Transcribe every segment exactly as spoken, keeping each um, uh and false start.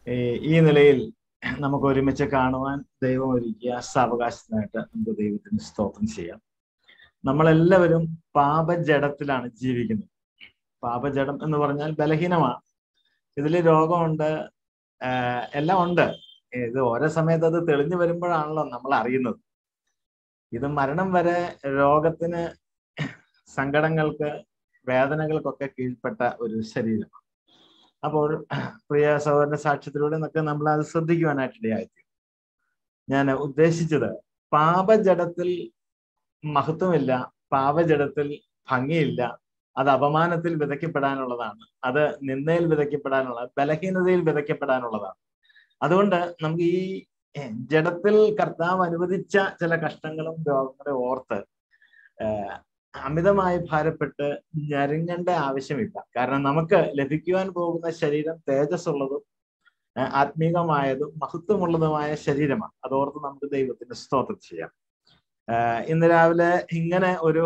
ഈ നിലയിൽ നമുക്ക് ഒരുമിച്ച് കാണുവാൻ ദൈവം ഒരുക്കിയ സാവകാശത്തിനായിട്ട് നമുക്ക് ദൈവത്തിന് സ്തോത്രം ചെയ്യാം. നമ്മളെല്ലാവരും പാപജഡത്തിലാണ് ജീവിക്കുന്നത്. പാപജഡം എന്ന് പറഞ്ഞാൽ ബലഹീനമാണ്. ഇതില് രോഗമുണ്ട്, എല്ലാം ഉണ്ട്. ഇത് ഓരോ സമയത്ത് അത് തെളിഞ്ഞു വരുമ്പോഴാണല്ലോ നമ്മൾ അറിയുന്നത്. ഇത് മരണം വരെ രോഗത്തിന്, സങ്കടങ്ങൾക്ക്, വേദനകൾക്കൊക്കെ കീഴ്പ്പെട്ട ഒരു ശരീരമാണ്. അപ്പോൾ പ്രിയ സഹോദരന്റെ സാക്ഷ്യത്തിലൂടെ നിന്നൊക്കെ നമ്മൾ അത് ശ്രദ്ധിക്കുവാനായിട്ടിടയായി. ഞാൻ ഉദ്ദേശിച്ചത്, പാപജഡത്തിൽ മഹത്വമില്ല, പാപജഡത്തിൽ ഭംഗിയില്ല, അത് അപമാനത്തിൽ വിതയ്ക്കപ്പെടാനുള്ളതാണ്, അത് നിന്ദയിൽ വിതയ്ക്കപ്പെടാനുള്ള, ബലഹീനതയിൽ വിതയ്ക്കപ്പെടാനുള്ളതാണ്. അതുകൊണ്ട് നമുക്ക് ഈ ജഡത്തിൽ കർത്താവ് അനുവദിച്ച ചില കഷ്ടങ്ങളും രോഗങ്ങളെ ഓർത്ത് അമിതമായി ഭാരപ്പെട്ട് ഞെരുങ്ങേണ്ട ആവശ്യമില്ല. കാരണം നമുക്ക് ലഭിക്കുവാൻ പോകുന്ന ശരീരം തേജസ്സുള്ളതും ആത്മീകമായതും മഹത്വമുള്ളതുമായ ശരീരമാണ്. അതോർത്ത് നമുക്ക് ദൈവത്തിന് സ്തോത്രം ചെയ്യാം. ഇന്ന് രാവിലെ ഇങ്ങനെ ഒരു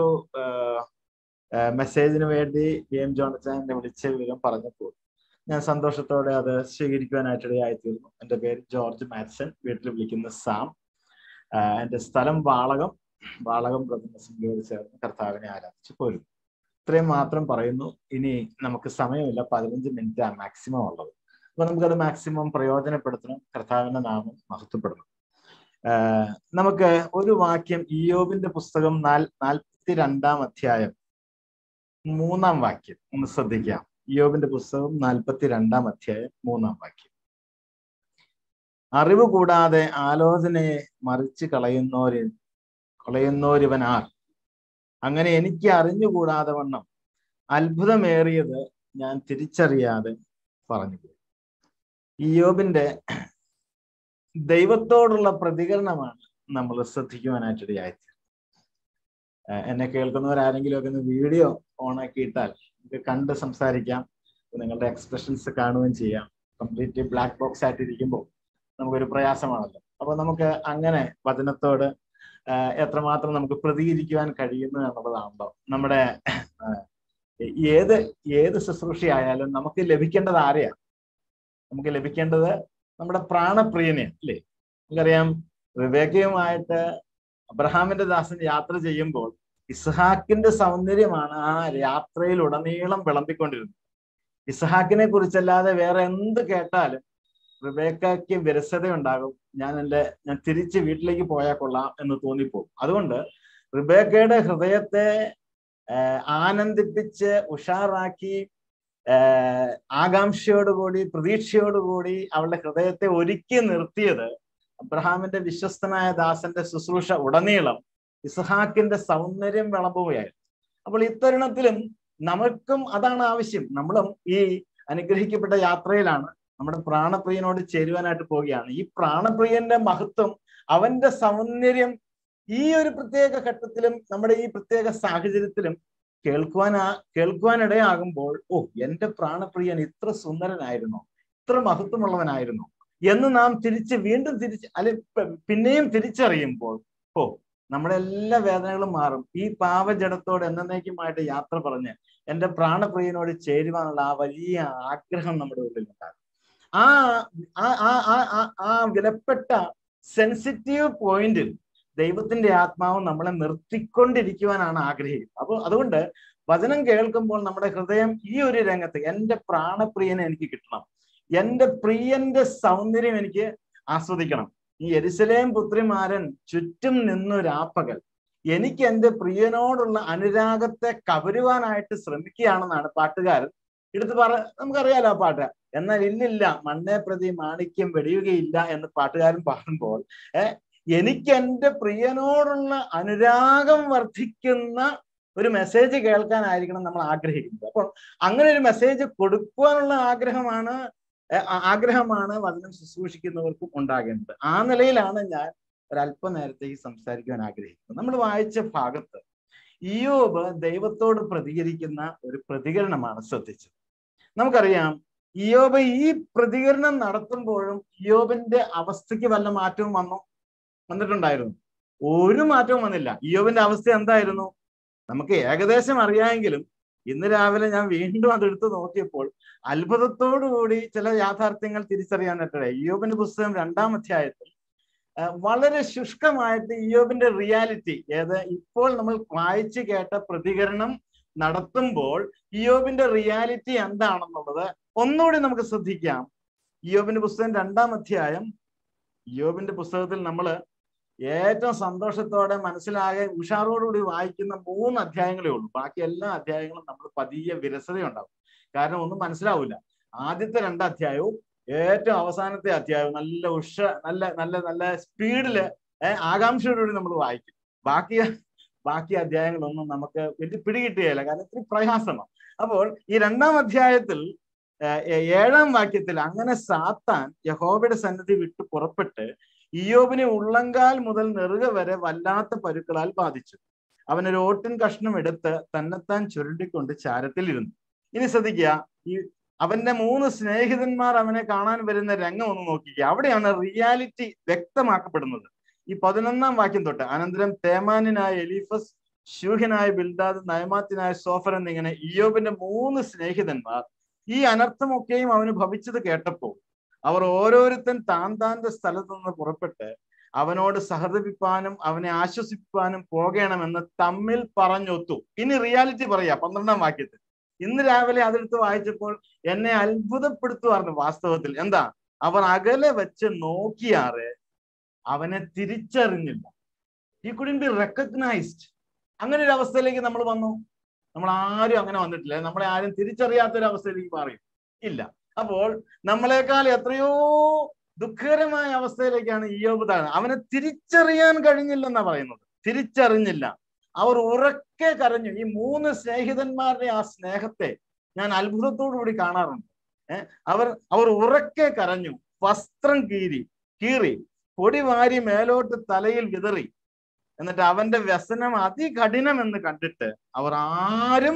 മെസ്സേജിന് വേണ്ടി വി എം ജോണച്ചൻ എന്നെ വിളിച്ച വിവരം പറഞ്ഞപ്പോൾ ഞാൻ സന്തോഷത്തോടെ അത് സ്വീകരിക്കുവാനായിട്ടിടയായിത്തീർന്നു. എൻ്റെ പേര് ജോർജ് മാത്സൺ, വീട്ടിൽ വിളിക്കുന്ന സാം. എൻ്റെ സ്ഥലം വാളകം. വാളകം ബ്രദർ അസംബ്ലിയോട് ചേർന്ന് കർത്താവിനെ ആരാധിച്ചു പോരുന്നു. ഇത്രയും മാത്രം പറയുന്നു. ഇനി നമുക്ക് സമയമില്ല, പതിനഞ്ച് മിനിറ്റ് ആണ് മാക്സിമം ഉള്ളത്. അപ്പൊ നമുക്കത് മാക്സിമം പ്രയോജനപ്പെടുത്തണം. കർത്താവിന്റെ നാമം മഹത്വപ്പെടണം. നമുക്ക് ഒരു വാക്യം, ഇയ്യോബിന്റെ പുസ്തകം നാൽ നാൽപ്പത്തി രണ്ടാം അധ്യായം മൂന്നാം വാക്യം ഒന്ന് ശ്രദ്ധിക്കാം. ഇയ്യോബിന്റെ പുസ്തകം നാൽപ്പത്തി രണ്ടാം അധ്യായം മൂന്നാം വാക്യം. അറിവ് കൂടാതെ ആലോചനയെ മറിച്ച് കളയുന്നോര് കളയുന്നോരിവനാർ, അങ്ങനെ എനിക്ക് അറിഞ്ഞുകൂടാതെ വണ്ണം അത്ഭുതമേറിയത് ഞാൻ തിരിച്ചറിയാതെ പറഞ്ഞുപോയി. ഇയ്യോബിന്റെ ദൈവത്തോടുള്ള പ്രതികരണമാണ് നമ്മൾ ശ്രദ്ധിക്കുവാനായിട്ടിടയായി. എന്നെ കേൾക്കുന്നവരാരെങ്കിലും ഒക്കെ ഒന്ന് വീഡിയോ ഓണാക്കിയിട്ടാൽ നമുക്ക് കണ്ട് സംസാരിക്കാം, നിങ്ങളുടെ എക്സ്പ്രഷൻസ് കാണുകയും ചെയ്യാം. കംപ്ലീറ്റ് ബ്ലാക്ക് ബോക്സ് ആയിട്ടിരിക്കുമ്പോൾ നമുക്കൊരു പ്രയാസമാണല്ലോ. അപ്പൊ നമുക്ക് അങ്ങനെ വചനത്തോട് എത്രമാത്രം നമുക്ക് പ്രതികരിക്കുവാൻ കഴിയുന്നു എന്നുള്ളതാണല്ലോ നമ്മുടെ ഏത് ഏത് ശുശ്രൂഷയായാലും നമുക്ക് ലഭിക്കേണ്ടത് ആരെയാണ്? നമുക്ക് ലഭിക്കേണ്ടത് നമ്മുടെ പ്രാണപ്രിയനെയാണ്, അല്ലേ? നമുക്കറിയാം, റിബേക്കയുമായിട്ട് അബ്രഹാമിന്റെ ദാസൻ യാത്ര ചെയ്യുമ്പോൾ ഇസ്ഹാക്കിന്റെ സൗന്ദര്യമാണ് ആ യാത്രയിൽ ഉടനീളം വിളമ്പിക്കൊണ്ടിരുന്നത്. ഇസ്ഹാക്കിനെ കുറിച്ചല്ലാതെ വേറെ എന്ത് കേട്ടാലും റിബേക്കയ്ക്ക് വിരസതയുണ്ടാകും. ഞാൻ എൻ്റെ ഞാൻ തിരിച്ച് വീട്ടിലേക്ക് പോയാൽ കൊള്ളാം എന്ന് തോന്നിപ്പോകും. അതുകൊണ്ട് റിബേക്കയുടെ ഹൃദയത്തെ ആനന്ദിപ്പിച്ച് ഉഷാറാക്കി ആകാംക്ഷയോടുകൂടി പ്രതീക്ഷയോടുകൂടി അവളുടെ ഹൃദയത്തെ ഒരുക്കി നിർത്തിയത് അബ്രഹാമിന്റെ വിശ്വസ്തനായ ദാസന്റെ ശുശ്രൂഷ ഉടനീളം ഇസ്ഹാക്കിന്റെ സൗന്ദര്യം വിളമ്പുകയായിരുന്നു. അപ്പോൾ ഇത്തരുണത്തിലും നമുക്കും അതാണ് ആവശ്യം. നമ്മളും ഈ അനുഗ്രഹിക്കപ്പെട്ട യാത്രയിലാണ്, നമ്മുടെ പ്രാണപ്രിയനോട് ചേരുവാനായിട്ട് പോവുകയാണ്. ഈ പ്രാണപ്രിയന്റെ മഹത്വം, അവന്റെ സൗന്ദര്യം ഈ ഒരു പ്രത്യേക ഘട്ടത്തിലും നമ്മുടെ ഈ പ്രത്യേക സാഹചര്യത്തിലും കേൾക്കുവാൻ കേൾക്കുവാനിടയാകുമ്പോൾ, ഓ, എന്റെ പ്രാണപ്രിയൻ ഇത്ര സുന്ദരനായിരുന്നു, ഇത്ര മഹത്വമുള്ളവനായിരുന്നു എന്ന് നാം തിരിച്ച് വീണ്ടും തിരിച്ച് അല്ലെ പിന്നെയും തിരിച്ചറിയുമ്പോൾ, ഓ, നമ്മുടെ എല്ലാ വേദനകളും മാറും. ഈ പാവജഡത്തോട് എന്നേക്കുമായിട്ട് യാത്ര പറഞ്ഞ് എൻ്റെ പ്രാണപ്രിയനോട് ചേരുവാനുള്ള ആ വലിയ ആഗ്രഹം നമ്മുടെ ഉള്ളിൽ ഉണ്ടാകും. ആ ആ വിലപ്പെട്ട സെൻസിറ്റീവ് പോയിന്റിൽ ദൈവത്തിന്റെ ആത്മാവ് നമ്മളെ നിർത്തിക്കൊണ്ടിരിക്കുവാനാണ് ആഗ്രഹിക്കുന്നത്. അപ്പോൾ അതുകൊണ്ട് വചനം കേൾക്കുമ്പോൾ നമ്മുടെ ഹൃദയം ഈ ഒരു രംഗത്ത്, എൻ്റെ പ്രാണപ്രിയനെ എനിക്ക് കിട്ടണം, എൻ്റെ പ്രിയന്റെ സൗന്ദര്യം എനിക്ക് ആസ്വദിക്കണം. ഈ യെരുശലേം പുത്രിമാരൻ ചുറ്റും നിന്നു രാപ്പകൽ എനിക്ക് എൻ്റെ പ്രിയനോടുള്ള അനുരാഗത്തെ കവരുവാനായിട്ട് ശ്രമിക്കുകയാണെന്നാണ് പാട്ടുകാരൻ എടുത്ത് പറ നമുക്കറിയാലോ ആ പാട്ട്. എന്നാൽ ഇല്ലില്ല, മണ്ണെ പ്രതി മാണിക്യം വെടിയുകയില്ല എന്ന് പാട്ടുകാരൻ പാടുമ്പോൾ ഏഹ് എനിക്ക് എൻ്റെ പ്രിയനോടുള്ള അനുരാഗം വർദ്ധിക്കുന്ന ഒരു മെസ്സേജ് കേൾക്കാനായിരിക്കണം നമ്മൾ ആഗ്രഹിക്കുന്നത്. അപ്പോൾ അങ്ങനെ ഒരു മെസ്സേജ് കൊടുക്കുവാനുള്ള ആഗ്രഹമാണ് ആഗ്രഹമാണ് വചനം ശുശ്രൂഷിക്കുന്നവർക്കും ഉണ്ടാകേണ്ടത്. ആ നിലയിലാണ് ഞാൻ ഒരല്പനേരത്തേക്ക് സംസാരിക്കുവാൻ ആഗ്രഹിക്കുന്നത്. നമ്മൾ വായിച്ച ഭാഗത്ത് ഇയ്യോബ് ദൈവത്തോട് പ്രതികരിക്കുന്ന ഒരു പ്രതികരണമാണ് ശ്രദ്ധിച്ചത്. നമുക്കറിയാം, ഇയ്യോബ് ഈ പ്രതികരണം നടത്തുമ്പോഴും ഇയ്യോബിന്റെ അവസ്ഥയ്ക്ക് വല്ല മാറ്റവും വന്നോ? വന്നിട്ടുണ്ടായിരുന്നു? ഒരു മാറ്റവും വന്നില്ല. ഇയ്യോബിന്റെ അവസ്ഥ എന്തായിരുന്നു? നമുക്ക് ഏകദേശം അറിയാമെങ്കിലും ഇന്ന് രാവിലെ ഞാൻ വീണ്ടും അതെടുത്ത് നോക്കിയപ്പോൾ അത്ഭുതത്തോടുകൂടി ചില യാഥാർത്ഥ്യങ്ങൾ തിരിച്ചറിയാനായിട്ട് ഇയ്യോബിന്റെ പുസ്തകം രണ്ടാം അധ്യായത്തിൽ വളരെ ശുഷ്കമായിട്ട് ഇയ്യോബിന്റെ റിയാലിറ്റി, ഏത് ഇപ്പോൾ നമ്മൾ വായിച്ചു കേട്ട പ്രതികരണം നടത്തുമ്പോൾ ഇയ്യോബിന്റെ റിയാലിറ്റി എന്താണെന്നുള്ളത് ഒന്നുകൂടി നമുക്ക് ശ്രദ്ധിക്കാം. ഇയ്യോബിന്റെ പുസ്തകം രണ്ടാം അധ്യായം, ഇയ്യോബിന്റെ പുസ്തകത്തിൽ നമ്മൾ ഏറ്റവും സന്തോഷത്തോടെ മനസ്സിലാകെ ഉഷാറോടുകൂടി വായിക്കുന്ന മൂന്ന് അധ്യായങ്ങളേ ഉള്ളൂ. ബാക്കി എല്ലാ അധ്യായങ്ങളും നമ്മൾ പതിയെ വിരസതയുണ്ടാവും. കാരണം ഒന്നും മനസ്സിലാവില്ല. ആദ്യത്തെ രണ്ട് അധ്യായവും ഏറ്റവും അവസാനത്തെ അധ്യായവും നല്ല ഉഷ നല്ല നല്ല നല്ല സ്പീഡില് ആകാംക്ഷയോടുകൂടി നമ്മൾ വായിക്കും. ബാക്കി ബാക്കി അധ്യായങ്ങളൊന്നും നമുക്ക് വലിയ പിടികിട്ടുകയില്ല, കാരണം ഇത്തിരി പ്രയാസമാണ്. അപ്പോൾ ഈ രണ്ടാം അധ്യായത്തിൽ ഏഴാം വാക്യത്തിൽ അങ്ങനെ സാത്താൻ യഹോവയുടെ സന്നിധി വിട്ട് പുറപ്പെട്ട് ഇയ്യോബിനെ ഉള്ളങ്കാൽ മുതൽ നെറുക വരെ വല്ലാത്ത പരുക്കളാൽ ബാധിച്ചു. അവനൊരു ഓട്ടിൻ കഷ്ണം എടുത്ത് തന്നെത്താൻ ചുരുണ്ടിക്കൊണ്ട് ചാരത്തിലിരുന്നു. ഇനി ശ്രദ്ധിക്കുക, ഈ അവന്റെ മൂന്ന് സ്നേഹിതന്മാർ അവനെ കാണാൻ വരുന്ന രംഗം ഒന്ന് നോക്കിക്കുക. അവിടെയാണ് റിയാലിറ്റി വ്യക്തമാക്കപ്പെടുന്നത്. ഈ പതിനൊന്നാം വാക്യം തൊട്ട്, അനന്തരം തേമാനായ എലീഫസ്, ശൂഹനായ ബിൽദാദ്, നയമാത്തിനായ സോഫർ എന്നിങ്ങനെ ഇയ്യോബിന്റെ മൂന്ന് സ്നേഹിതന്മാർ ഈ അനർത്ഥമൊക്കെയും അവന് ഭവിച്ചത് കേട്ടപ്പോൾ അവർ ഓരോരുത്തൻ താൻ താന്റെ സ്ഥലത്തു നിന്ന് പുറപ്പെട്ട് അവനോട് സഹതപിപ്പാനും അവനെ ആശ്വസിപ്പാനും പോകണമെന്ന് തമ്മിൽ പറഞ്ഞൊത്തു. ഇനി റിയാലിറ്റി പറയാ പന്ത്രണ്ടാം വാക്യത്തിൽ. ഇന്ന് രാവിലെ അതെടുത്ത് വായിച്ചപ്പോൾ എന്നെ അത്ഭുതപ്പെടുത്തുവായിരുന്നു. വാസ്തവത്തിൽ എന്താ, അവർ അകലെ വെച്ച് നോക്കിയാറ് അവനെ തിരിച്ചറിഞ്ഞില്ല. He couldn't be recognised. അങ്ങനെ ഒരു അവസ്ഥയിലേക്ക് നമ്മൾ വന്നു. നമ്മൾ ആരും അങ്ങനെ വന്നിട്ടില്ല. നമ്മളെ ആരും തിരിച്ചറിയാത്തൊരു അവസ്ഥയിലേക്ക് മാറി ഇല്ല. അപ്പോൾ നമ്മളെക്കാൾ എത്രയോ ദുഃഖകരമായ അവസ്ഥയിലേക്കാണ് ഇയ്യോബ് താഴ്ന്നത്. അവനെ തിരിച്ചറിയാൻ കഴിഞ്ഞില്ലെന്നാ പറയുന്നത്. തിരിച്ചറിഞ്ഞില്ല. അവർ ഉറക്കെ കരഞ്ഞു. ഈ മൂന്ന് സ്നേഹിതന്മാരുടെ ആ സ്നേഹത്തെ ഞാൻ അത്ഭുതത്തോടു കൂടി കാണാറുണ്ട്. ഏഹ് അവർ അവർ ഉറക്കെ കരഞ്ഞു. വസ്ത്രം കീറി കീറി പൊടി വാരി മേലോട്ട് തലയിൽ വിതറി. എന്നിട്ട് അവന്റെ വ്യസനം അതികഠിനം എന്ന് കണ്ടിട്ട് അവർ ആരും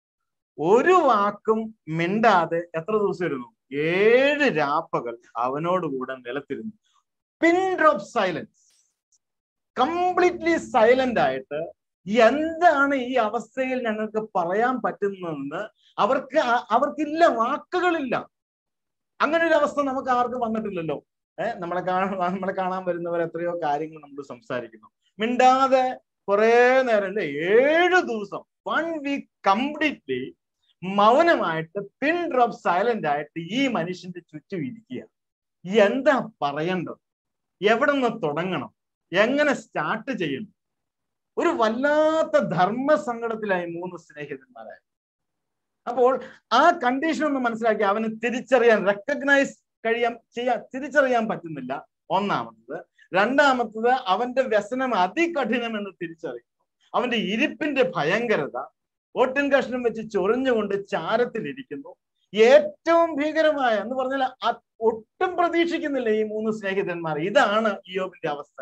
ഒരു വാക്കും മിണ്ടാതെ എത്ര ദിവസം ഇരുന്നു? ഏഴ് രാപ്പകൽ അവനോടുകൂടെ നിലത്തിരുന്നു. Pin drop silence, completely silent ആയിട്ട് എന്താണ് ഈ അവസ്ഥയിൽ ഞങ്ങൾക്ക് പറയാൻ പറ്റുന്നതെന്ന് അവർക്ക് അവർക്കില്ല, വാക്കുകളില്ല. അങ്ങനെ ഒരു അവസ്ഥ നമുക്ക് ആർക്കും വന്നിട്ടില്ലല്ലോ. ഏഹ് നമ്മളെ കാണാൻ നമ്മളെ കാണാൻ വരുന്നവർ എത്രയോ കാര്യങ്ങൾ നമ്മൾ സംസാരിക്കുന്നു, മിണ്ടാതെ കുറെ നേരം അല്ലേ, ഏഴു ദിവസം, വൺ വീക്ക് കംപ്ലീറ്റ്ലി മൗനമായിട്ട് പിൻ ഡ്രോപ്പ് സൈലന്റ് ആയിട്ട് ഈ മനുഷ്യന്റെ ചുറ്റും ഇരിക്കുക. എന്താ പറയേണ്ടത്? എവിടെ നിന്ന് തുടങ്ങണം? എങ്ങനെ സ്റ്റാർട്ട് ചെയ്യണം? ഒരു വല്ലാത്ത ധർമ്മസങ്കടത്തിലായി മൂന്ന് സ്നേഹിതന്മാരായി. അപ്പോൾ ആ കണ്ടീഷൻ ഒന്ന് മനസ്സിലാക്കി അവന് തിരിച്ചറിയാൻ, റെക്കഗ്നൈസ് കഴിയാൻ ചെയ്യാൻ തിരിച്ചറിയാൻ പറ്റുന്നില്ല. ഒന്നാമത്തത്. രണ്ടാമത്തത്, അവന്റെ വ്യസനം അതികഠിനം എന്ന് തിരിച്ചറിയുന്നു. അവന്റെ ഇരിപ്പിന്റെ ഭയങ്കരത, ഓട്ടിൻ കഷ്ണം വെച്ച് ചൊറിഞ്ഞുകൊണ്ട് ചാരത്തിലിരിക്കുന്നു. ഏറ്റവും ഭീകരമായ എന്ന് പറഞ്ഞാൽ ഒട്ടും പ്രതീക്ഷിക്കുന്നില്ല ഈ മൂന്ന് സ്നേഹിതന്മാർ. ഇതാണ് ഇയ്യോബിന്റെ അവസ്ഥ.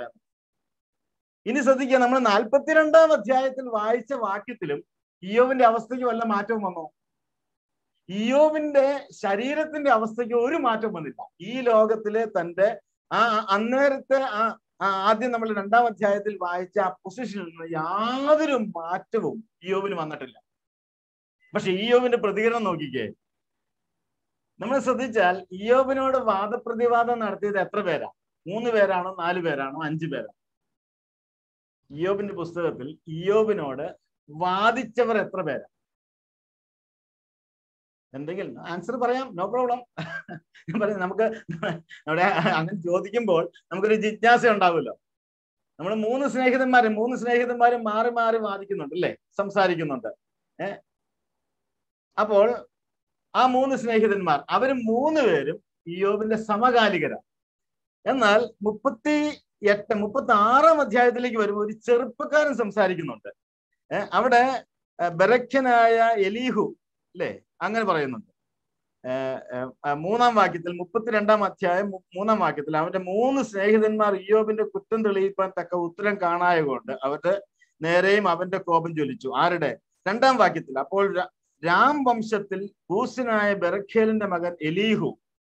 ഇനി ശ്രദ്ധിക്കുക, നമ്മൾ നാൽപ്പത്തിരണ്ടാം അധ്യായത്തിൽ വായിച്ച വാക്യത്തിലും ഇയ്യോബിന്റെ അവസ്ഥയ്ക്ക് വല്ല മാറ്റവും വന്നോ? ഇയ്യോബിന്റെ ശരീരത്തിന്റെ അവസ്ഥയ്ക്ക് ഒരു മാറ്റം വന്നില്ല. ഈ ലോകത്തിലെ തന്റെ ആ അന്നേരത്തെ ആ ആദ്യം നമ്മൾ രണ്ടാം അധ്യായത്തിൽ വായിച്ച ആ പൊസിഷനിൽ നിന്ന് യാതൊരു മാറ്റവും ഇയ്യോബിന് വന്നിട്ടില്ല. പക്ഷെ ഇയ്യോബിന്റെ പ്രതികരണം നോക്കിക്കേ. നമ്മൾ ശ്രദ്ധിച്ചാൽ ഇയ്യോബിനോട് വാദപ്രതിവാദം നടത്തിയത് എത്ര പേരാ? മൂന്ന് പേരാണോ, നാല് പേരാണോ, അഞ്ചു പേരാണോ? ഇയ്യോബിന്റെ പുസ്തകത്തിൽ ഇയ്യോബിനോട് വാദിച്ചവർ എത്ര പേരാ? എന്തെങ്കിലും ആൻസർ പറയാം, നോ പ്രോബ്ലം. പറയാം. നമുക്ക് നമ്മുടെ അങ്ങനെ ചോദിക്കുമ്പോൾ നമുക്കൊരു ജിജ്ഞാസ ഉണ്ടാവുമല്ലോ. നമ്മൾ മൂന്ന് സ്നേഹിതന്മാരും മൂന്ന് സ്നേഹിതന്മാരും മാറി മാറി വാദിക്കുന്നുണ്ട് അല്ലേ, സംസാരിക്കുന്നുണ്ട്. ഏഹ് അപ്പോൾ ആ മൂന്ന് സ്നേഹിതന്മാർ അവര് മൂന്ന് പേരും ഇയ്യോബിന്റെ സമകാലികരാണ്. എന്നാൽ മുപ്പത്തി എട്ട് മുപ്പത്തി ആറാം അധ്യായത്തിലേക്ക് വരുമ്പോൾ ഒരു ചെറുപ്പക്കാരൻ സംസാരിക്കുന്നുണ്ട്. ഏഹ് അവിടെ ബെറഖ്യനായ എലീഹു അല്ലേ, അങ്ങനെ പറയുന്നുണ്ട്. മൂന്നാം വാക്യത്തിൽ, മുപ്പത്തിരണ്ടാം അധ്യായം മൂന്നാം വാക്യത്തിൽ, അവന്റെ മൂന്ന് സ്നേഹിതന്മാർ ഇയ്യോബിന്റെ കുറ്റം തെളിയിപ്പാൻ തക്ക ഉത്തരം കാണായ കൊണ്ട് അവരുടെ നേരെയും അവന്റെ കോപം ജ്വലിച്ചു. ആരുടെ? രണ്ടാം വാക്യത്തിൽ, അപ്പോൾ രാം വംശത്തിൽ കൂസിനായ ബെറഖ്യേലിന്റെ മകൻ എലീഹു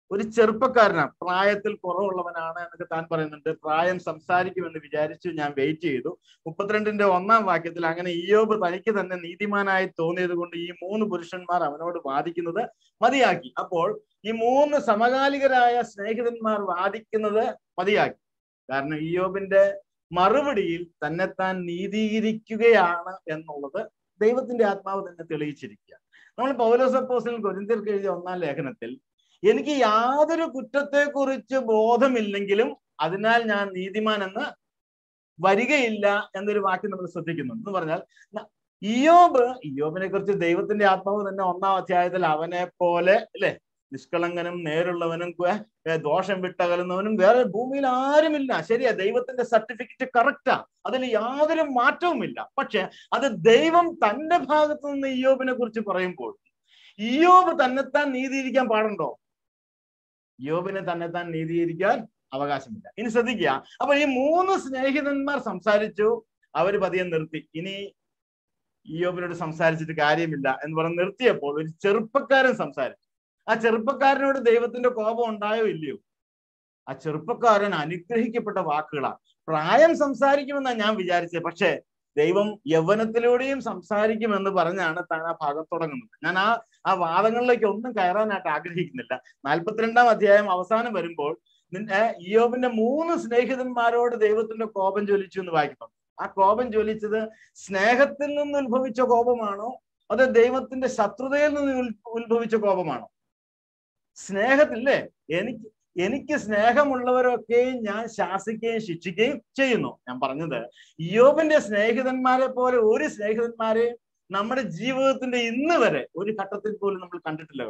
ഒരു ചെറുപ്പക്കാരനാണ്, പ്രായത്തിൽ കുറവുള്ളവനാണ് എന്നൊക്കെ താൻ പറയുന്നുണ്ട്. പ്രായം സംസാരിക്കുമെന്ന് വിചാരിച്ചു ഞാൻ വെയിറ്റ് ചെയ്തു. മുപ്പത്തിരണ്ടിന്റെ ഒന്നാം വാക്യത്തിൽ അങ്ങനെ ഇയ്യോബ് തനിക്ക് തന്നെ നീതിമാനായി തോന്നിയത് കൊണ്ട് ഈ മൂന്ന് പുരുഷന്മാർ അവനോട് വാദിക്കുന്നത് മതിയാക്കി. അപ്പോൾ ഈ മൂന്ന് സമകാലികരായ സ്നേഹിതന്മാർ വാദിക്കുന്നത് മതിയാക്കി. കാരണം ഇയ്യോബിന്റെ മറുപടിയിൽ തന്നെത്താൻ നീതീകരിക്കുകയാണ് എന്നുള്ളത് ദൈവത്തിന്റെ ആത്മാവ് തന്നെ തെളിയിച്ചിരിക്കുക. നമ്മൾ പൗലോസ് അപ്പോസ്തലൻ കൊരിന്ത്യർക്ക് എഴുതിയ ഒന്നാം ലേഖനത്തിൽ എനിക്ക് യാതൊരു കുറ്റത്തെക്കുറിച്ച് ബോധമില്ലെങ്കിലും അതിനാൽ ഞാൻ നീതിമാൻ എന്ന് വരികയില്ല എന്നൊരു വാക്യം നമ്മൾ ശ്രദ്ധിക്കുന്നു. എന്ന് പറഞ്ഞാൽ ഇയ്യോബ് ഇയ്യോബിനെ കുറിച്ച് ദൈവത്തിന്റെ ആത്മാവ് തന്നെ ഒന്നാം അധ്യായത്തിൽ അവനെ പോലെ അല്ലെ നിഷ്കളങ്കനും നേരുള്ളവനും ദോഷം വിട്ടകലുന്നവനും വേറെ ഭൂമിയിൽ ആരുമില്ല. ശരിയാ, ദൈവത്തിന്റെ സർട്ടിഫിക്കറ്റ് കറക്റ്റാ, അതിൽ യാതൊരു മാറ്റവുമില്ല. പക്ഷെ അത് ദൈവം തന്റെ ഭാഗത്തു നിന്ന് ഇയ്യോബിനെ കുറിച്ച് പറയുമ്പോൾ ഇയ്യോബ് തന്നെത്താൻ നീതിയിരിക്കാൻ പാടുണ്ടോ? ഇയ്യോബിനെ തന്നെത്താൻ നീതീകരിക്കാൻ അവകാശമില്ല. ഇനി ശ്രദ്ധിക്കുക. അപ്പൊ ഈ മൂന്ന് സ്നേഹിതന്മാർ സംസാരിച്ചു, അവര് പതിയെ നിർത്തി. ഇനി ഇയ്യോബിനോട് സംസാരിച്ചിട്ട് കാര്യമില്ല എന്ന് പറഞ്ഞ് നിർത്തിയപ്പോൾ ഒരു ചെറുപ്പക്കാരൻ സംസാരിച്ചു. ആ ചെറുപ്പക്കാരനോട് ദൈവത്തിന്റെ കോപം ഉണ്ടായോ ഇല്ലയോ? ആ ചെറുപ്പക്കാരൻ അനുഗ്രഹിക്കപ്പെട്ട വാക്കുകളാണ്. പ്രായം സംസാരിക്കുമെന്നാണ് ഞാൻ വിചാരിച്ചത്, പക്ഷെ ദൈവം യൗവനത്തിലൂടെയും സംസാരിക്കുമെന്ന് പറഞ്ഞാണ് താൻ ആ ഭാഗം തുടങ്ങുന്നത്. ഞാൻ ആ ആ വാദങ്ങളിലേക്ക് ഒന്നും കയറാനായിട്ട് ആഗ്രഹിക്കുന്നില്ല. നാൽപ്പത്തിരണ്ടാം അധ്യായം അവസാനം വരുമ്പോൾ നിന്റെ ഇയ്യോബിന്റെ മൂന്ന് സ്നേഹിതന്മാരോട് ദൈവത്തിന്റെ കോപം ജ്വലിച്ചു എന്ന് വായിക്കുന്നു. ആ കോപം ജ്വലിച്ചത് സ്നേഹത്തിൽ നിന്ന് ഉത്ഭവിച്ച കോപമാണോ അതോ ദൈവത്തിന്റെ ശത്രുതയിൽ നിന്ന് ഉത്ഭവിച്ച കോപമാണോ? സ്നേഹത്തില്ലേ, എനിക്ക് എനിക്ക് സ്നേഹമുള്ളവരൊക്കെയും ഞാൻ ശാസിക്കുകയും ശിക്ഷിക്കുകയും ചെയ്യുന്നു. ഞാൻ പറഞ്ഞത് ഇയ്യോബിന്റെ സ്നേഹിതന്മാരെ പോലെ ഒരു സ്നേഹിതന്മാരെയും നമ്മുടെ ജീവിതത്തിന്റെ ഇന്ന് വരെ ഒരു ഘട്ടത്തിൽ പോലും നമ്മൾ കണ്ടിട്ടില്ല.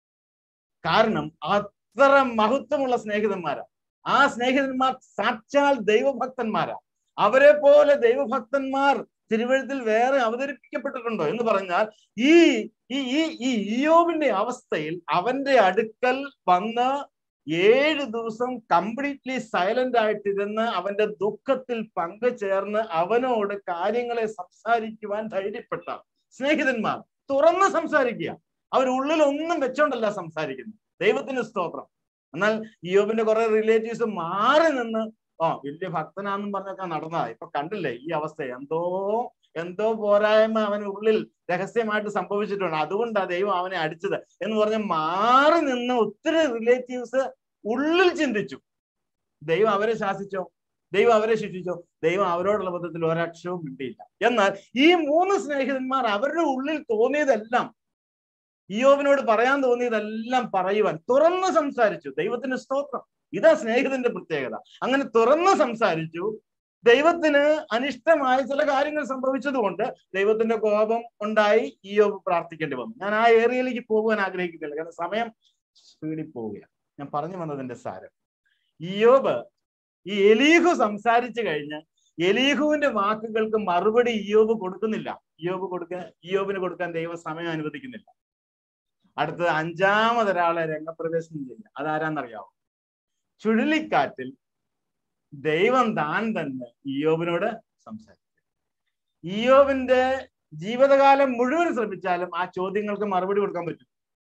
കാരണം അത്ര മഹത്വമുള്ള സ്നേഹിതന്മാരാ. ആ സ്നേഹിതന്മാർ സാക്ഷാൽ ദൈവഭക്തന്മാരാ. അവരെ പോലെ ദൈവഭക്തന്മാർ തിരുവഴുത്തിൽ വേറെ അവതരിപ്പിക്കപ്പെട്ടിട്ടുണ്ടോ എന്ന് പറഞ്ഞാൽ ഈ ഈ ഈ ഇയ്യോബിന്റെ അവസ്ഥയിൽ അവന്റെ അടുക്കൽ വന്ന് ഏഴ് ദിവസം കംപ്ലീറ്റ്ലി സൈലന്റ് ആയിട്ടിരുന്ന് അവന്റെ ദുഃഖത്തിൽ പങ്കുചേർന്ന് അവനോട് കാര്യങ്ങളെ സംസാരിക്കുവാൻ ധൈര്യപ്പെട്ട സ്നേഹിതന്മാർ തുറന്ന് സംസാരിക്കുക. അവരുള്ളിൽ ഒന്നും വെച്ചോണ്ടല്ല സംസാരിക്കുന്നത്. ദൈവത്തിന് സ്തോത്രം. എന്നാൽ ഇയ്യോബിന്റെ കുറെ റിലേറ്റീവ്സ് മാറി നിന്ന് ആ വലിയ ഭക്തനാന്നും പറഞ്ഞൊക്കെ നടന്നതാ. ഇപ്പൊ കണ്ടില്ലേ ഈ അവസ്ഥ? എന്തോ എന്തോ പോരായ്മ അവന് ഉള്ളിൽ രഹസ്യമായിട്ട് സംഭവിച്ചിട്ടുണ്ട്, അതുകൊണ്ടാ ദൈവം അവനെ അടിച്ചത് എന്ന് പറഞ്ഞ് മാറി നിന്ന് ഒത്തിരി റിലേറ്റീവ്സ് ഉള്ളിൽ ചിന്തിച്ചു. ദൈവം അവരെ ശാസിച്ചോ? ദൈവം അവരെ ശിക്ഷിച്ചോ? ദൈവം അവരോടുള്ള ബന്ധത്തിൽ ഒരക്ഷരവും കിട്ടിയില്ല. എന്നാൽ ഈ മൂന്ന് സ്നേഹിതന്മാർ അവരുടെ ഉള്ളിൽ തോന്നിയതെല്ലാം, ഇയ്യോബിനോട് പറയാൻ തോന്നിയതെല്ലാം പറയുവാൻ തുറന്ന് സംസാരിച്ചു. ദൈവത്തിന് സ്തോത്രം. ഇതാ സ്നേഹിതന്റെ പ്രത്യേകത. അങ്ങനെ തുറന്ന് സംസാരിച്ചു. ദൈവത്തിന് അനിഷ്ടമായ ചില കാര്യങ്ങൾ സംഭവിച്ചത് കൊണ്ട് ദൈവത്തിന്റെ കോപം ഉണ്ടായി. ഇയ്യോബ് പ്രാർത്ഥിക്കേണ്ടി വന്നു. ഞാൻ ആ ഏരിയയിലേക്ക് പോകുവാൻ ആഗ്രഹിക്കുന്നില്ല, കാരണം സമയം സ്പീഡിൽ പോവുകയാണ്. ഞാൻ പറഞ്ഞു വന്നതിന്റെ സാരം, ഇയ്യോബ് ഈ എലീഹു സംസാരിച്ചു കഴിഞ്ഞ് എലീഹുവിന്റെ വാക്കുകൾക്ക് മറുപടി ഇയ്യോബ് കൊടുക്കുന്നില്ല. ഇയ്യോബ് കൊടുക്കാൻ ഇയ്യോബിന് കൊടുക്കാൻ ദൈവം സമയം അനുവദിക്കുന്നില്ല. അടുത്തത് അഞ്ചാമതൊരാളെ രംഗപ്രവേശനം ചെയ്യുക. അതാരാന്നറിയാവോ? ചുഴലിക്കാറ്റിൽ ദൈവം താൻ തന്നെ ഇയ്യോബിനോട് സംസാരിക്കും. ഇയ്യോബിന്റെ ജീവിതകാലം മുഴുവൻ ശ്രമിച്ചാലും ആ ചോദ്യങ്ങൾക്ക് മറുപടി കൊടുക്കാൻ പറ്റും.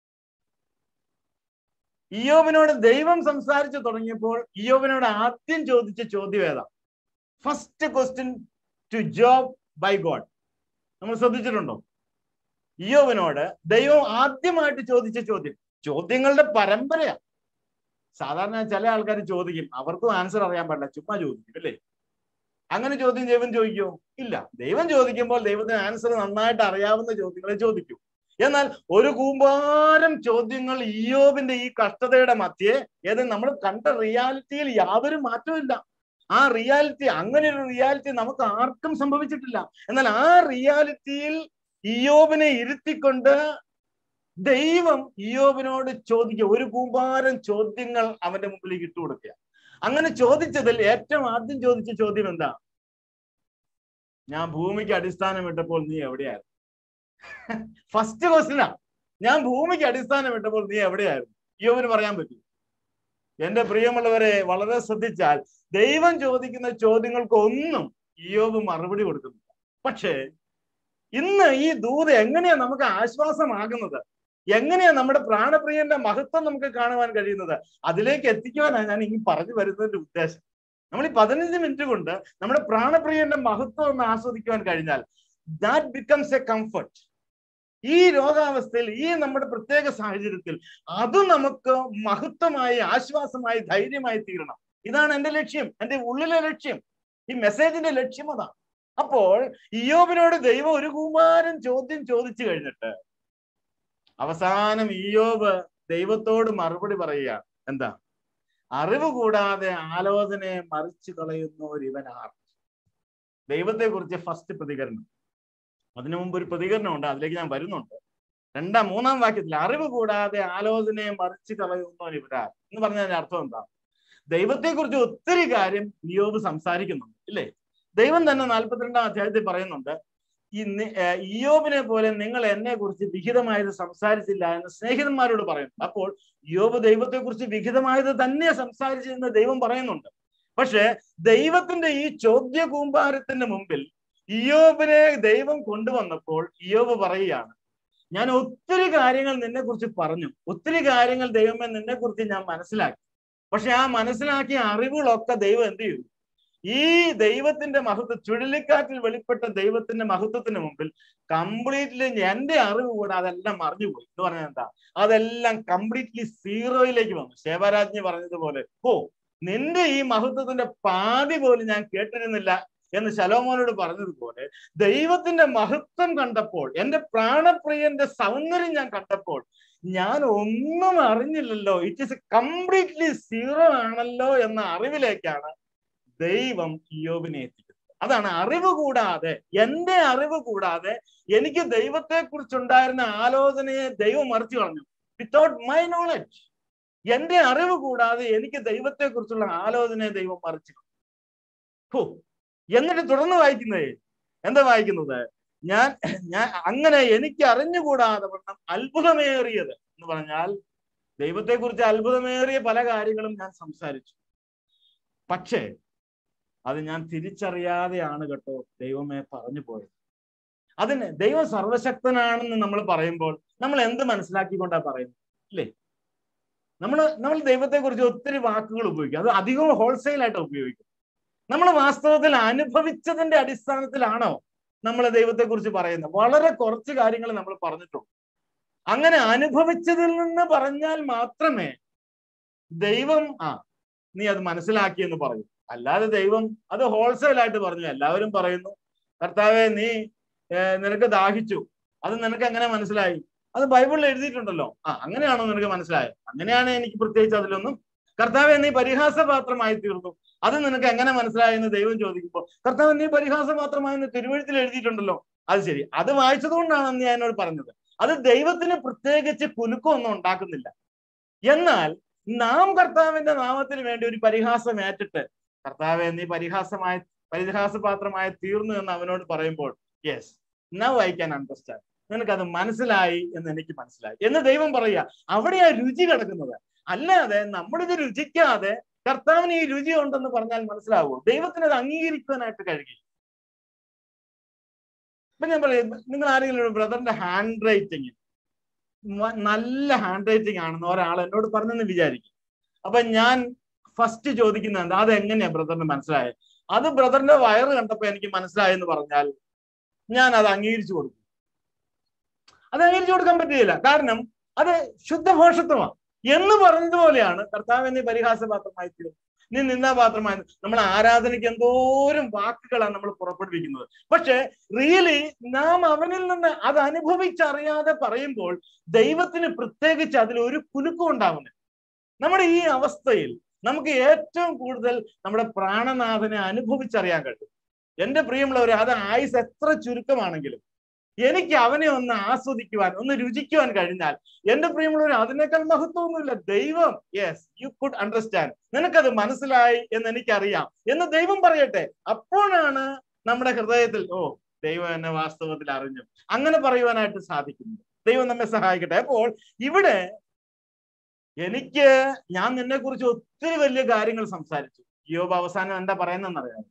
ഇയ്യോബിനോട് ദൈവം സംസാരിച്ചു തുടങ്ങിയപ്പോൾ ഇയ്യോബിനോട് ആദ്യം ചോദിച്ച ചോദ്യം ഏതാ? First question to Job by God. നമ്മൾ ശ്രദ്ധിച്ചിട്ടുണ്ടോ? ഇയ്യോബിനോട് ദൈവം ആദ്യമായിട്ട് ചോദിച്ച ചോദ്യം, ചോദ്യങ്ങളുടെ പരമ്പരയാ. സാധാരണ ചില ആൾക്കാർ ചോദിക്കും, അവർക്കും ആൻസർ അറിയാൻ പാടില്ല, ചുമ്മാ ചോദിക്കും അല്ലേ? അങ്ങനെ ചോദ്യം ദൈവം ചോദിക്കുമോ? ഇല്ല. ദൈവം ചോദിക്കുമ്പോൾ ദൈവത്തിന് ആൻസർ നന്നായിട്ട് അറിയാവുന്ന ചോദ്യങ്ങളെ ചോദിക്കൂ. എന്നാൽ ഒരു കൂമ്പാരം ചോദ്യങ്ങൾ ഇയ്യോബിന്റെ ഈ കഷ്ടതയുടെ മധ്യേ, ഏത് നമ്മൾ കണ്ട റിയാലിറ്റിയിൽ യാതൊരു മാറ്റവും ഇല്ല. ആ റിയാലിറ്റി, അങ്ങനെ ഒരു റിയാലിറ്റി നമുക്ക് ആർക്കും സംഭവിച്ചിട്ടില്ല. എന്നാൽ ആ റിയാലിറ്റിയിൽ ഇയ്യോബിനെ ഇരുത്തിക്കൊണ്ട് ദൈവം ഇയ്യോബിനോട് ചോദിക്കുക, ഒരു കൂമ്പാരം ചോദ്യങ്ങൾ അവന്റെ മുമ്പിലേക്ക് ഇട്ടു കൊടുക്കുക. അങ്ങനെ ചോദിച്ചതിൽ ഏറ്റവും ആദ്യം ചോദിച്ച ചോദ്യം എന്താ? ഞാൻ ഭൂമിക്ക് അടിസ്ഥാനം ഇട്ടപ്പോൾ നീ എവിടെയായിരുന്നു? ഫസ്റ്റ് ക്വസ്റ്റ്യനാ. ഞാൻ ഭൂമിക്ക് അടിസ്ഥാനം ഇട്ടപ്പോൾ നീ എവിടെയായിരുന്നു? ഇയ്യോബിന് പറയാൻ പറ്റും. എന്റെ പ്രിയമുള്ളവരെ, വളരെ ശ്രദ്ധിച്ചാൽ ദൈവം ചോദിക്കുന്ന ചോദ്യങ്ങൾക്കൊന്നും ഇയ്യോബ് മറുപടി കൊടുക്കുന്നില്ല. പക്ഷേ ഇന്ന് ഈ ദൂത് എങ്ങനെയാ നമുക്ക് ആശ്വാസമാകുന്നത്? എങ്ങനെയാ നമ്മുടെ പ്രാണപ്രിയന്റെ മഹത്വം നമുക്ക് കാണുവാൻ കഴിയുന്നത്? അതിലേക്ക് എത്തിക്കുവാനാണ് ഞാൻ ഇനി പറഞ്ഞു വരുന്നതിന്റെ ഉദ്ദേശം. നമ്മൾ ഈ പതിനഞ്ച് മിനിറ്റ് കൊണ്ട് നമ്മുടെ പ്രാണപ്രിയന്റെ മഹത്വം ഒന്ന് ആസ്വദിക്കുവാൻ കഴിഞ്ഞാൽ ദാറ്റ് ബിക്കംസ് എ കംഫർട്ട്. ഈ രോഗാവസ്ഥയിൽ, ഈ നമ്മുടെ പ്രത്യേക സാഹചര്യത്തിൽ അത് നമുക്ക് മഹത്വമായി, ആശ്വാസമായി, ധൈര്യമായി തീരണം. ഇതാണ് എന്റെ ലക്ഷ്യം, എന്റെ ഉള്ളിലെ ലക്ഷ്യം. ഈ മെസ്സേജിന്റെ ലക്ഷ്യം അതാണ്. അപ്പോൾ ഇയ്യോബിനോട് ദൈവം ഒരു കൂമാരം ചോദ്യം ചോദിച്ചു കഴിഞ്ഞിട്ട് അവസാനം ഇയ്യോബ് ദൈവത്തോട് മറുപടി പറയുകയാണ്. എന്താ? അറിവ് കൂടാതെ ആലോചനയെ മറിച്ചു കളയുന്നവർ ഇവനാർ. ദൈവത്തെ കുറിച്ച് ഫസ്റ്റ് പ്രതികരണം. അതിനു മുമ്പ് ഒരു പ്രതികരണമുണ്ട്, അതിലേക്ക് ഞാൻ വരുന്നുണ്ട്. രണ്ടാം മൂന്നാം വാക്യത്തിൽ അറിവ് കൂടാതെ ആലോചനയെ മറിച്ചു കളയുന്നവർ ഇവരാർ എന്ന് പറഞ്ഞതിന്റെ അർത്ഥം എന്താ? ദൈവത്തെ കുറിച്ച് ഒത്തിരി കാര്യം ഇയ്യോബ് സംസാരിക്കുന്നുണ്ട്, ഇല്ലേ? ദൈവം തന്നെ നാൽപ്പത്തിരണ്ടാം അധ്യായത്തിൽ പറയുന്നുണ്ട്, ഈ ഇയ്യോബിനെ പോലെ നിങ്ങൾ എന്നെ കുറിച്ച് വിഹിതമായത് സംസാരിച്ചില്ല എന്ന് സ്നേഹിതന്മാരോട് പറയുന്നുണ്ട്. അപ്പോൾ ഇയ്യോബ് ദൈവത്തെ കുറിച്ച് വിഹിതമായത് തന്നെ സംസാരിച്ചെന്ന് ദൈവം പറയുന്നുണ്ട്. പക്ഷെ ദൈവത്തിന്റെ ഈ ചോദ്യ കൂമ്പാരത്തിന്റെ മുമ്പിൽ ഇയ്യോബിനെ ദൈവം കൊണ്ടുവന്നപ്പോൾ ഇയ്യോബ് പറയുകയാണ്, ഞാൻ ഒത്തിരി കാര്യങ്ങൾ നിന്നെ കുറിച്ച് പറഞ്ഞു, ഒത്തിരി കാര്യങ്ങൾ ദൈവമേ നിന്നെ കുറിച്ച് ഞാൻ മനസ്സിലാക്കി. പക്ഷെ ആ മനസ്സിലാക്കിയ അറിവുകളൊക്കെ ദൈവം എന്ത് ചെയ്തു? ഈ ദൈവത്തിന്റെ മഹത്വം, ചുഴലിക്കാറ്റിൽ വെളിപ്പെട്ട ദൈവത്തിന്റെ മഹത്വത്തിന് മുമ്പിൽ കംപ്ലീറ്റ്ലി എന്റെ അറിവ് കൂടെ അതെല്ലാം മറിഞ്ഞുപോയി എന്ന് പറഞ്ഞാൽ എന്താ? അതെല്ലാം കംപ്ലീറ്റ്ലി സീറോയിലേക്ക് വന്നു. ശേബരാജ്ഞി പറഞ്ഞതുപോലെ, ഓ നിന്റെ ഈ മഹത്വത്തിന്റെ പാതി പോലും ഞാൻ കേട്ടിരുന്നില്ല എന്ന് ശലോമോനോട് പറഞ്ഞതുപോലെ ദൈവത്തിന്റെ മഹത്വം കണ്ടപ്പോൾ, എന്റെ പ്രാണപ്രിയന്റെ സൗന്ദര്യം ഞാൻ കണ്ടപ്പോൾ ഞാൻ ഒന്നും അറിഞ്ഞില്ലല്ലോ, ഇറ്റ് ഈസ് കംപ്ലീറ്റ്ലി സീറോ ആണല്ലോ എന്ന അറിവിലേക്കാണ് ദൈവം ഇയ്യോബിനെ എത്തിക്കുന്നത്. അതാണ് അറിവ് കൂടാതെ, എന്റെ അറിവ് കൂടാതെ എനിക്ക് ദൈവത്തെ കുറിച്ചുണ്ടായിരുന്ന ആലോചനയെ ദൈവം മറിച്ചു കളഞ്ഞു. വിത്തൗട്ട് മൈ നോളജ്, എന്റെ അറിവ് കൂടാതെ എനിക്ക് ദൈവത്തെ കുറിച്ചുള്ള ആലോചനയെ ദൈവം മറിച്ചു കളഞ്ഞു. ഹോ എന്നിട്ട് തുടർന്ന് വായിക്കുന്നത് എന്താ വായിക്കുന്നത്? ഞാൻ ഞാൻ അങ്ങനെ എനിക്ക് അറിഞ്ഞുകൂടാതെ വണ്ണം അത്ഭുതമേറിയത് എന്ന് പറഞ്ഞാൽ ദൈവത്തെ കുറിച്ച് അത്ഭുതമേറിയ പല കാര്യങ്ങളും ഞാൻ സംസാരിച്ചു. പക്ഷേ അത് ഞാൻ തിരിച്ചറിയാതെയാണ് കേട്ടോ ദൈവമേ പറഞ്ഞു പോയത്. അതിന് ദൈവം സർവശക്തനാണെന്ന് നമ്മൾ പറയുമ്പോൾ നമ്മൾ എന്ത് മനസ്സിലാക്കിക്കൊണ്ടാ പറയുന്നത്, ഇല്ലേ? നമ്മൾ നമ്മൾ ദൈവത്തെ കുറിച്ച് ഒത്തിരി വാക്കുകൾ ഉപയോഗിക്കും, അത് അധികവും ഹോൾസെയിൽ ആയിട്ട് ഉപയോഗിക്കും. നമ്മൾ വാസ്തവത്തിൽ അനുഭവിച്ചതിന്റെ അടിസ്ഥാനത്തിലാണോ നമ്മൾ ദൈവത്തെ കുറിച്ച് പറയുന്നത്? വളരെ കുറച്ച് കാര്യങ്ങൾ നമ്മൾ പറഞ്ഞിട്ടുള്ളൂ. അങ്ങനെ അനുഭവിച്ചതിൽ നിന്ന് പറഞ്ഞാൽ മാത്രമേ ദൈവം ആ നീ അത് മനസ്സിലാക്കിയെന്ന് പറയൂ. അല്ലാതെ ദൈവം അത് ഹോൾസെയിൽ ആയിട്ട് പറഞ്ഞു. എല്ലാവരും പറയുന്നു, കർത്താവേ നീ നിനക്ക് ദാഹിച്ചു, അത് നിനക്ക് എങ്ങനെ മനസ്സിലായി? അത് ബൈബിളിൽ എഴുതിയിട്ടുണ്ടല്ലോ. ആ അങ്ങനെയാണോ നിനക്ക് മനസ്സിലായത്? അങ്ങനെയാണ് എനിക്ക് പ്രത്യേകിച്ച് അതിലൊന്നും. കർത്താവെ നീ പരിഹാസപാത്രമായി തീർന്നു, അത് നിനക്ക് എങ്ങനെ മനസ്സിലായെന്ന് ദൈവം ചോദിക്കുമ്പോൾ, കർത്താവ് നീ പരിഹാസപാത്രമായെന്ന് തിരുവെഴുത്തിൽ എഴുതിയിട്ടുണ്ടല്ലോ. അത് ശരി, അത് വായിച്ചത് കൊണ്ടാണ് നീ എന്നോട് പറഞ്ഞത്. അത് ദൈവത്തിന് പ്രത്യേകിച്ച് കുലുക്കമൊന്നും ഉണ്ടാക്കുന്നില്ല. എന്നാൽ നാം കർത്താവിന്റെ നാമത്തിന് വേണ്ടി ഒരു പരിഹാസം ഏറ്റിട്ട് കർത്താവെ നീ പരിഹാസമായ പരിഹാസപാത്രമായി തീർന്നു എന്ന് അവനോട് പറയുമ്പോൾ, yes now I can understand, നിനക്കത് മനസ്സിലായി എന്ന് എനിക്ക് മനസ്സിലായി എന്ന് ദൈവം പറയുക. അവിടെയാ രുചി കിടക്കുന്നത്. അല്ലാതെ നമ്മളിത് രുചിക്കാതെ കർത്താവിന് ഈ രുചി ഉണ്ടെന്ന് പറഞ്ഞാൽ മനസ്സിലാവുമോ? ദൈവത്തിന് അത് അംഗീകരിക്കാനായിട്ട് കഴിയും. ഇപ്പൊ ഞാൻ പറയും, നിങ്ങൾ ആരെങ്കിലും ബ്രദറിന്റെ ഹാൻഡ് റൈറ്റിങ് നല്ല ഹാൻഡ് റൈറ്റിംഗ് ആണെന്ന് ഒരാൾ എന്നോട് പറഞ്ഞെന്ന് വിചാരിക്കും. അപ്പൊ ഞാൻ ഫസ്റ്റ് ചോദിക്കുന്നത് എന്താ, അത് എങ്ങനെയാ ബ്രദറിന് മനസ്സിലായത്? അത് ബ്രദറിന്റെ വയറ് കണ്ടപ്പോ എനിക്ക് മനസ്സിലായെന്ന് പറഞ്ഞാൽ ഞാൻ അത് അംഗീകരിച്ചു കൊടുക്കും. അത് അംഗീകരിച്ചു കൊടുക്കാൻ പറ്റുകയില്ല. കാരണം അത് ശുദ്ധഘോഷത്വമാണ്. എന്ന് പറഞ്ഞതുപോലെയാണ് കർത്താവ് നീ പരിഹാസപാത്രമായി തീരും, നീ നിന്ദാപാത്രമായി. നമ്മൾ ആരാധനയ്ക്ക് എന്തോരം വാക്കുകളാണ് നമ്മൾ പുറപ്പെടുവിക്കുന്നത്. പക്ഷെ റിയലി നാം അവനിൽ നിന്ന് അത് അനുഭവിച്ചറിയാതെ പറയുമ്പോൾ ദൈവത്തിന് പ്രത്യേകിച്ച് അതിൽ ഒരു കുലുക്കം ഉണ്ടാകുന്നില്ല. നമ്മുടെ ഈ അവസ്ഥയിൽ നമുക്ക് ഏറ്റവും കൂടുതൽ നമ്മുടെ പ്രാണനാഥനെ അനുഭവിച്ചറിയാൻ കഴിയും. എന്റെ പ്രിയമുള്ളവരെ, അത് ആയുസ് എത്ര ചുരുക്കമാണെങ്കിലും എനിക്ക് അവനെ ഒന്ന് ആസ്വദിക്കുവാൻ, ഒന്ന് രുചിക്കുവാൻ കഴിഞ്ഞാൽ എന്റെ പ്രിയമുള്ളവർ, അതിനേക്കാൾ മഹത്വമൊന്നുമില്ല. ദൈവം യെസ് യു കുഡ് അണ്ടർസ്റ്റാൻഡ്, നിനക്കത് മനസ്സിലായി എന്ന് എനിക്കറിയാം എന്ന് ദൈവം പറയട്ടെ. അപ്പോഴാണ് നമ്മുടെ ഹൃദയത്തിൽ ഓ ദൈവം എന്നെ വാസ്തവത്തിൽ അറിഞ്ഞു അങ്ങനെ പറയുവാനായിട്ട് സാധിക്കുന്നു. ദൈവം നമ്മെ സഹായിക്കട്ടെ. അപ്പോൾ ഇവിടെ എനിക്ക് ഞാൻ നിന്നെ കുറിച്ച് ഒത്തിരി വലിയ കാര്യങ്ങൾ സംസാരിച്ചു. യോബ് അവസാനം എന്താ പറയുന്നതെന്നറിയാം?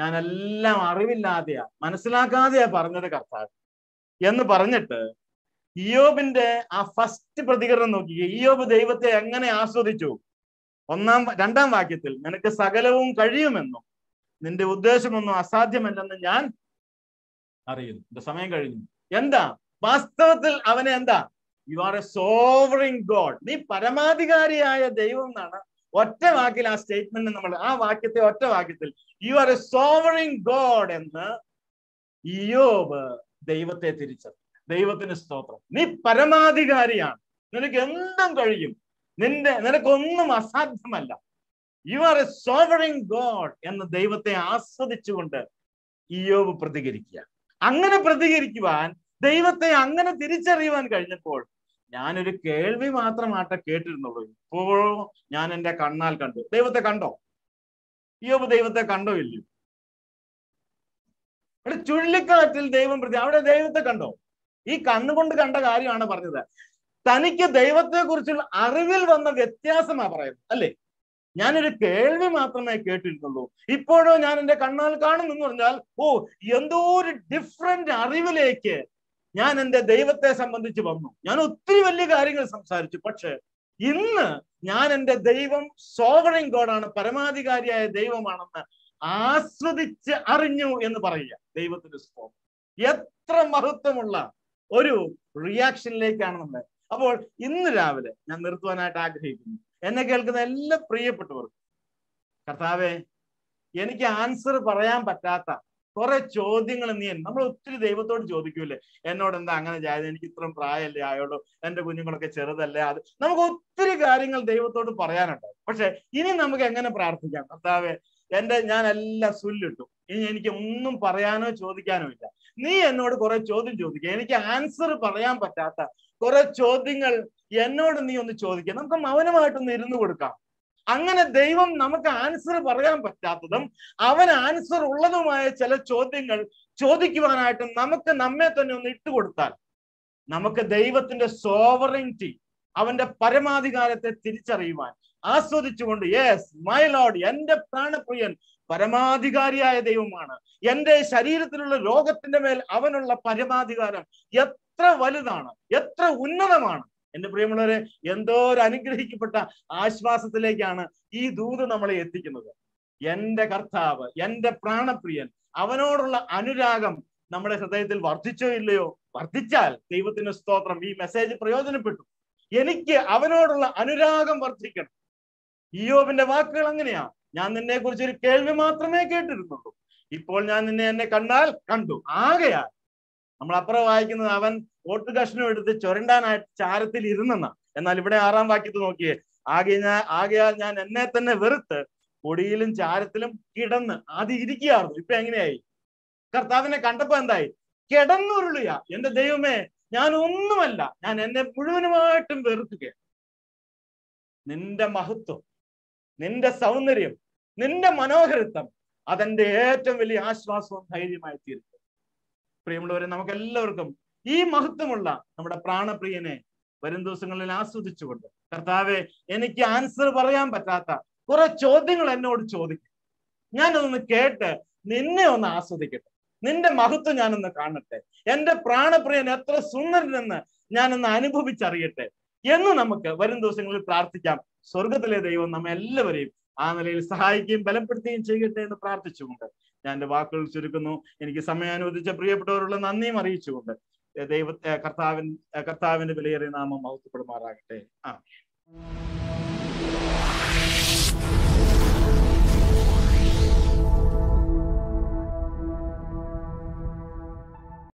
ഞാനെല്ലാം അറിവില്ലാതെയാ, മനസ്സിലാക്കാതെയാ പറഞ്ഞത് കർത്താവ് എന്ന് പറഞ്ഞിട്ട് ഇയ്യോബിന്റെ ആ ഫസ്റ്റ് പ്രതികരണം നോക്കിക്കേ. ഇയ്യോബ് ദൈവത്തെ എങ്ങനെ ആസ്വദിച്ചു? ഒന്നാം രണ്ടാം വാക്യത്തിൽ, നിനക്ക് സകലവും കഴിയുമെന്നും നിന്റെ ഉദ്ദേശമൊന്നും അസാധ്യമല്ലെന്ന് ഞാൻ അറിയുന്നു. എന്റെ സമയം കഴിഞ്ഞു. എന്താ വാസ്തവത്തിൽ അവനെ എന്താ? You are a sovereign God. നീ പരമാധികാരിയായ ദൈവം എന്നാണ് ഒറ്റ വാക്കിൽ ആ സ്റ്റേറ്റ്മെന്റ് നമ്മൾ, ആ വാക്യത്തെ ഒറ്റ വാക്യത്തിൽ you are a sovereign God എന്ന് ഇയ്യോബ് ദൈവത്തെ തിരിച്ചറിഞ്ഞു. ദൈവത്തിന് സ്തോത്രം. നീ പരമാധികാരിയാണ്, നിനക്ക് എന്തും കഴിയും, നിന്റെ നിനക്കൊന്നും അസാധ്യമല്ല. You are a sovereign God എന്ന് ദൈവത്തെ ആസ്വദിച്ചുകൊണ്ട് ഇയ്യോബ് പ്രതികരിക്കുക. അങ്ങനെ പ്രതികരിക്കുവാൻ, ദൈവത്തെ അങ്ങനെ തിരിച്ചറിയുവാൻ കഴിഞ്ഞപ്പോൾ, ഞാനൊരു കേൾവി മാത്രമാട്ടെ കേട്ടിരുന്നുള്ളൂ, ഇപ്പോഴോ ഞാൻ എൻ്റെ കണ്ണാൽ കണ്ടു. ദൈവത്തെ കണ്ടോ? ഇയ്യോബ് ദൈവത്തെ കണ്ടോ ഇല്ലയോ? അവിടെ ചുഴലിക്കാറ്റിൽ ദൈവം പ്രതി, അവിടെ ദൈവത്തെ കണ്ടോ? ഈ കണ്ണുകൊണ്ട് കണ്ട കാര്യമാണ് പറഞ്ഞത്. തനിക്ക് ദൈവത്തെ കുറിച്ചുള്ള അറിവിൽ വന്ന വ്യത്യാസമാ പറയുന്നത്, അല്ലേ? ഞാനൊരു കേൾവി മാത്രമേ കേട്ടിരുന്നുള്ളൂ, ഇപ്പോഴോ ഞാൻ എൻ്റെ കണ്ണാൽ കാണുന്നു എന്ന് പറഞ്ഞാൽ, ഓ, എന്തോ ഒരു ഡിഫറെന്റ് അറിവിലേക്ക് ഞാൻ എൻ്റെ ദൈവത്തെ സംബന്ധിച്ച് വന്നു. ഞാൻ ഒത്തിരി വലിയ കാര്യങ്ങൾ സംസാരിച്ചു, പക്ഷെ ഇന്ന് ഞാൻ എൻ്റെ ദൈവം സോവറിൻ ഗോഡാണ്, പരമാധികാരിയായ ദൈവമാണെന്ന് ആസ്വദിച്ച് അറിഞ്ഞു എന്ന് പറയുക. ദൈവത്തിന്റെ സ്തോത്രം. എത്ര മഹത്വമുള്ള ഒരു റിയാക്ഷനിലേക്കാണ് നമ്മൾ. അപ്പോൾ ഇന്ന് രാവിലെ ഞാൻ നിർത്തുവാനായിട്ട് ആഗ്രഹിക്കുന്നു. എന്നെ കേൾക്കുന്ന എല്ലാ പ്രിയപ്പെട്ടവർക്കും, കർത്താവേ, എനിക്ക് ആൻസർ പറയാൻ പറ്റാത്ത കുറെ ചോദ്യങ്ങൾ നീ, നമ്മൾ ഒത്തിരി ദൈവത്തോട് ചോദിക്കൂലേ, എന്നോട് എന്താ അങ്ങനെ ചെയ്തത്, എനിക്ക് ഇത്രയും പ്രായമല്ലേ ആയോളൂ, എന്റെ കുഞ്ഞുങ്ങളൊക്കെ ചെറുതല്ലേ, അത് നമുക്ക് ഒത്തിരി കാര്യങ്ങൾ ദൈവത്തോട് പറയാനുണ്ട്. പക്ഷെ ഇനി നമുക്ക് എങ്ങനെ പ്രാർത്ഥിക്കാം? കർത്താവേ, എന്റെ ഞാൻ എല്ലാം സുല്ലിട്ടു, ഇനി എനിക്ക് ഒന്നും പറയാനോ ചോദിക്കാനോ ഇല്ല. നീ എന്നോട് കുറെ ചോദ്യം ചോദിക്കുക, എനിക്ക് ആൻസർ പറയാൻ പറ്റാത്ത കുറെ ചോദ്യങ്ങൾ എന്നോട് നീ ഒന്ന് ചോദിക്കുക. നമുക്ക് മൗനമായിട്ടൊന്ന് ഇരുന്ന് കൊടുക്കാം. അങ്ങനെ ദൈവം നമുക്ക് ആൻസർ പറയാൻ പറ്റാത്തതും അവൻ ആൻസർ ഉള്ളതുമായ ചില ചോദ്യങ്ങൾ ചോദിക്കുവാനായിട്ട് നമുക്ക് നമ്മെ തന്നെ ഒന്ന് ഇട്ടുകൊടുത്താൽ, നമുക്ക് ദൈവത്തിന്റെ സോവറിറ്റി, അവന്റെ പരമാധികാരത്തെ തിരിച്ചറിയുവാൻ, ആസ്വദിച്ചുകൊണ്ട്, യെസ് മൈ ലോർഡ്, എന്റെ പ്രാണപ്രിയൻ പരമാധികാരിയായ ദൈവമാണ്, എന്റെ ശരീരത്തിലുള്ള രോഗത്തിന്റെ മേൽ അവനുള്ള പരമാധികാരം എത്ര വലുതാണ്, എത്ര ഉന്നതമാണ്. എന്റെ പ്രിയമുള്ളവരെ, എന്തോ ഒരു അനുഗ്രഹിക്കപ്പെട്ട ആശ്വാസത്തിലേക്കാണ് ഈ ദൂത് നമ്മളെ എത്തിക്കുന്നത്. എന്റെ കർത്താവ്, എന്റെ പ്രാണപ്രിയൻ, അവനോടുള്ള അനുരാഗം നമ്മുടെ ഹൃദയത്തിൽ വർദ്ധിച്ചോ ഇല്ലയോ? വർദ്ധിച്ചാൽ ദൈവത്തിന് സ്തോത്രം, ഈ മെസ്സേജ് പ്രയോജനപ്പെട്ടു. എനിക്ക് അവനോടുള്ള അനുരാഗം വർദ്ധിക്കണം. ഇയ്യോബിന്റെ വാക്കുകൾ അങ്ങനെയാ. ഞാൻ നിന്നെ കുറിച്ച് ഒരു കേൾവി മാത്രമേ കേട്ടിരുന്നുള്ളൂ, ഇപ്പോൾ ഞാൻ നിന്നെ എന്നെ കണ്ടാൽ കണ്ടു. ആകയാൽ നമ്മൾ അപ്പുറം വായിക്കുന്നത്, അവൻ ഓട്ട് കഷ്ണം എടുത്ത് ചുരണ്ടാനായിട്ട് ചാരത്തിൽ ഇരുന്നെന്നാ. എന്നാൽ ഇവിടെ ആറാം വാക്യത്തിൽ നോക്കിയേ, ആകെ ഞാൻ ആകയാൽ ഞാൻ എന്നെ തന്നെ വെറുത്ത് പൊടിയിലും ചാരത്തിലും കിടന്ന് ആദ്യം ഇരിക്കുകയായിരുന്നു. ഇപ്പൊ എങ്ങനെയായി? കർത്താവിനെ കണ്ടപ്പോ എന്തായി? കിടന്നുരുളിയ. എന്റെ ദൈവമേ, ഞാൻ ഒന്നുമല്ല, ഞാൻ എന്നെ മുഴുവനുമായിട്ടും വെറുക്കുകയാണ്. നിന്റെ മഹത്വം, നിന്റെ സൗന്ദര്യം, നിന്റെ മനോഹരത്വം, അതെന്റെ ഏറ്റവും വലിയ ആശ്വാസവും ധൈര്യമായി തീരും. പ്രിയമുള്ളവരെ, നമുക്ക് എല്ലാവർക്കും ഈ മഹത്വമുള്ള നമ്മുടെ പ്രാണപ്രിയനെ വരും ദിവസങ്ങളിൽ ആസ്വദിച്ചുകൊണ്ട്, കർത്താവെ, എനിക്ക് ആൻസർ പറയാൻ പറ്റാത്ത കുറെ ചോദ്യങ്ങൾ എന്നോട് ചോദിക്കും, ഞാനൊന്ന് കേട്ട് നിന്നെ ഒന്ന് ആസ്വദിക്കട്ടെ, നിന്റെ മഹത്വം ഞാനൊന്ന് കാണട്ടെ, എന്റെ പ്രാണപ്രിയൻ എത്ര സുന്ദരനെന്ന് ഞാനൊന്ന് അനുഭവിച്ചറിയട്ടെ എന്ന് നമുക്ക് വരും ദിവസങ്ങളിൽ പ്രാർത്ഥിക്കാം. സ്വർഗത്തിലെ ദൈവം നമ്മെ എല്ലാവരെയും ആ നിലയിൽ സഹായിക്കുകയും ബലപ്പെടുത്തുകയും ചെയ്യട്ടെ എന്ന് പ്രാർത്ഥിച്ചുകൊണ്ട് ഞാൻ എൻ്റെ വാക്കുകൾ ചുരുക്കുന്നു. എനിക്ക് സമയം അനുവദിച്ച പ്രിയപ്പെട്ടവരുള്ള നന്ദിയും അറിയിച്ചുകൊണ്ട് ദൈവ കർത്താവിൻ കർത്താവിന്റെ വിലയേറിയ നാമം മഹത്വപ്പെടുമാറാകട്ടെ. ആ